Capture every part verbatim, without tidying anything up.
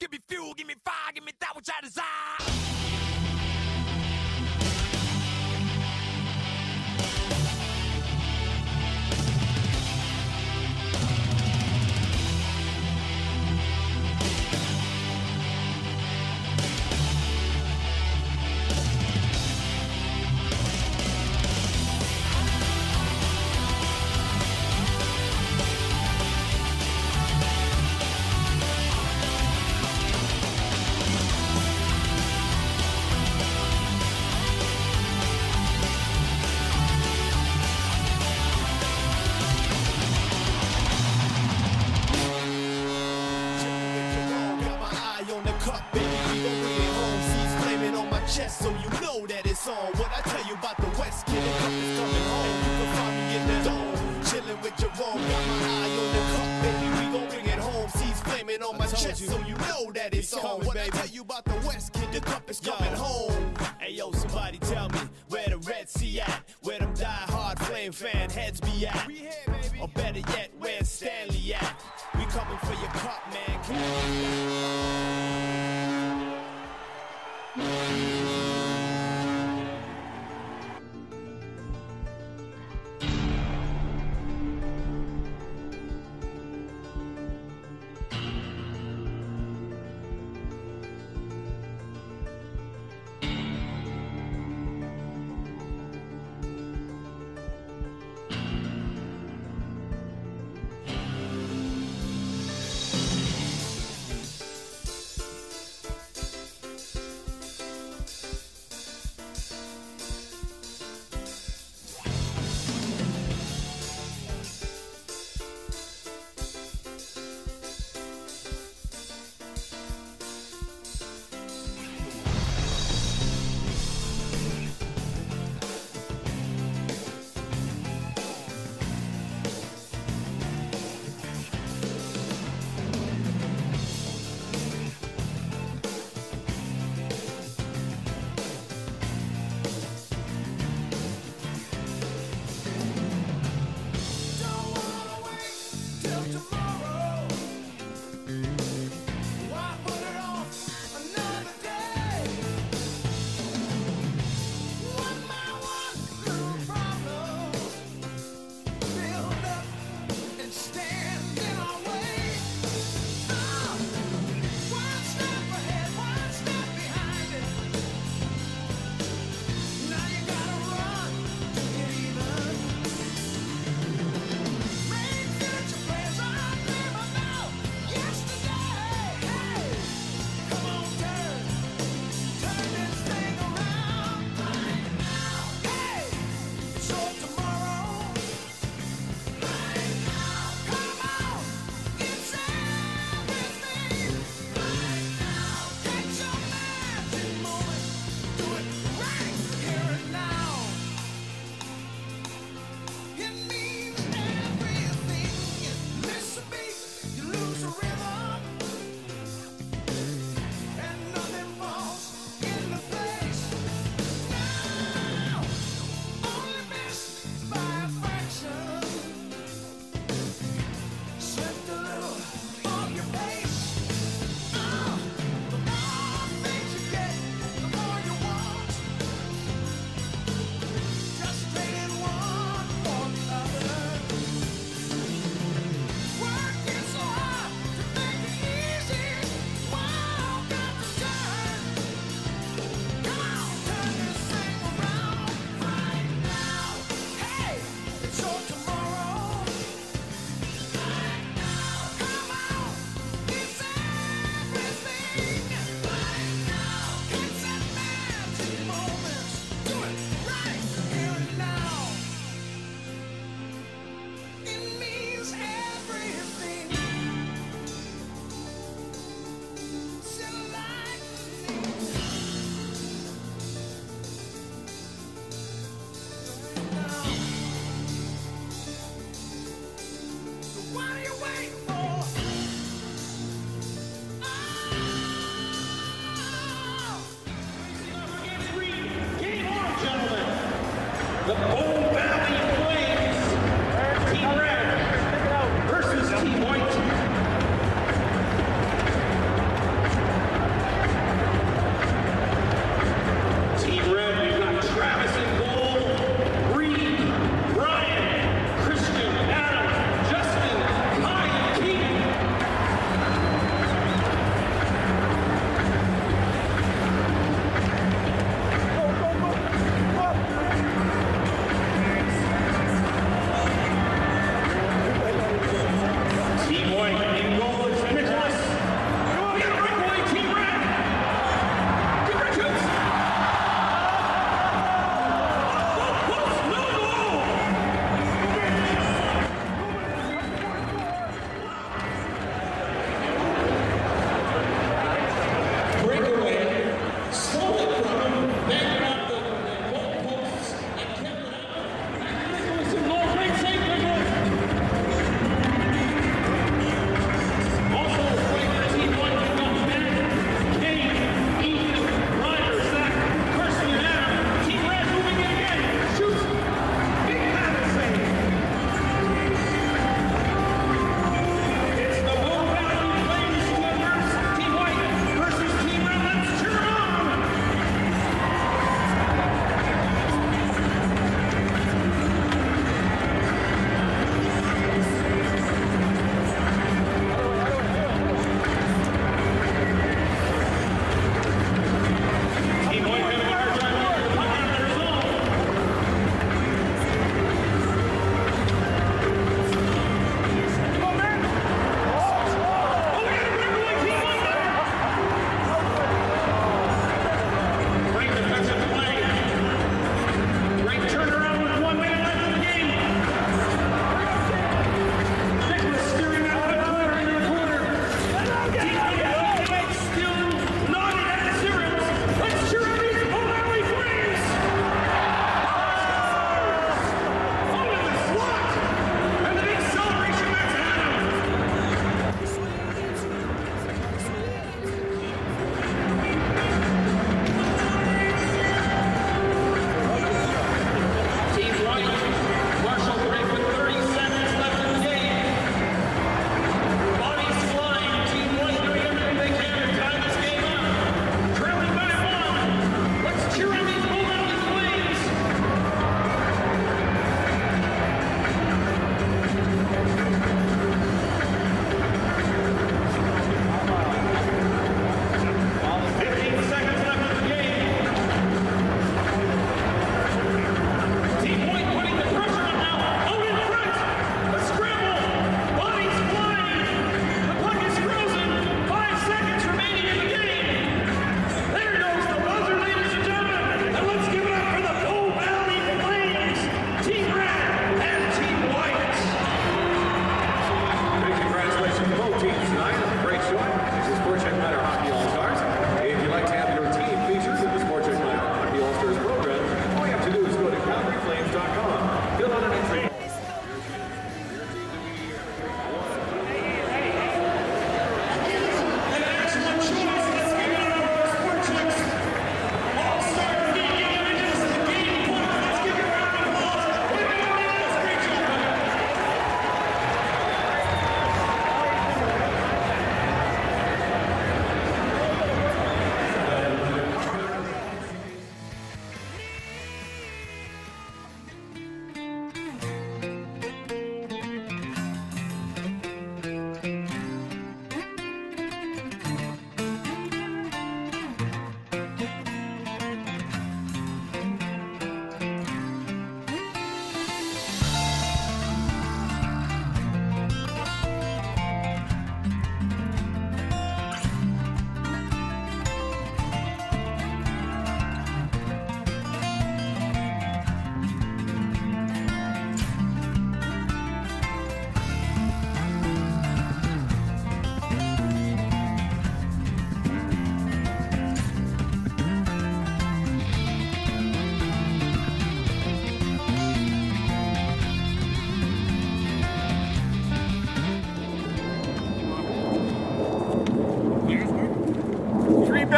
give me fuel, give me fire, give me that which I desire. So you know that it's on. What I tell you about the West, kid, the cup is coming home. You can find me in the dome, chilling with Jerome. Got my eye on the cup, baby, we gon' bring it home. Seas flaming on my chest, you. So you know that it's on. Coming, what baby. I tell you about the West, kid, the cup is yo. Coming home. Hey yo, somebody tell me where the Red Sea at, where them die-hard flame fan heads be at. We here, baby. Or better yet, where's Stanley at? We coming for your cup, man.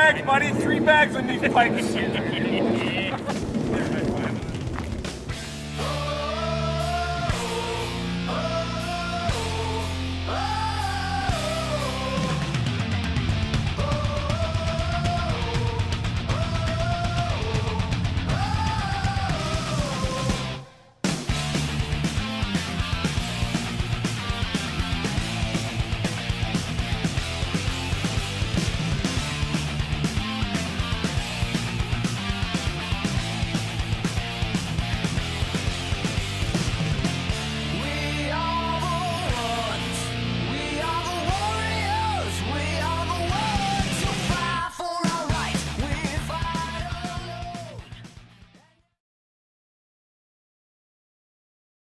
bags, buddy. Three bags on these pipes.